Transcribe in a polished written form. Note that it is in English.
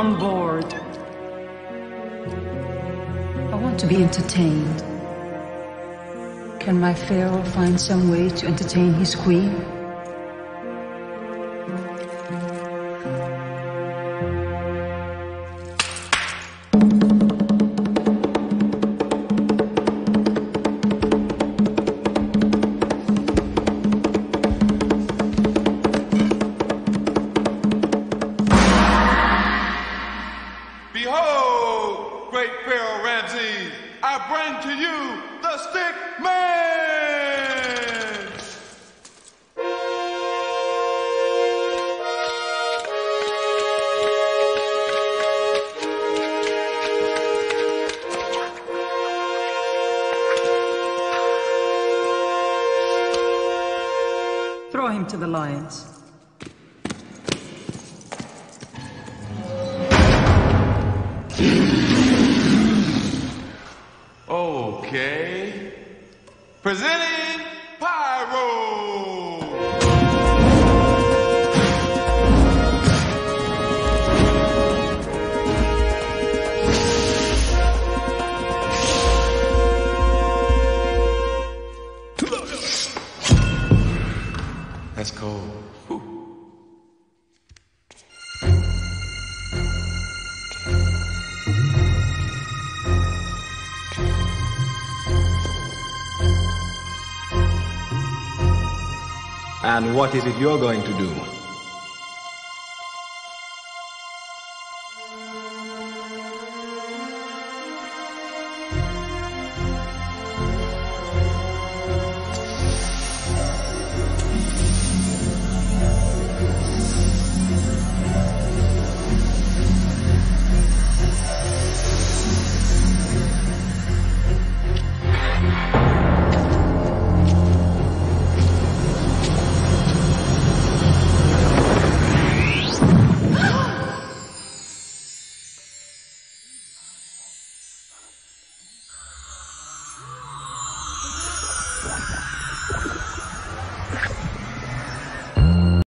I'm bored. I want to be entertained. Can my pharaoh find some way to entertain his queen? Behold, great Pharaoh Ramses, I bring to you the Stick Man! Throw him to the lions. Okay. Presenting Pyro! That's cold. Whew. And what is it you're going to do?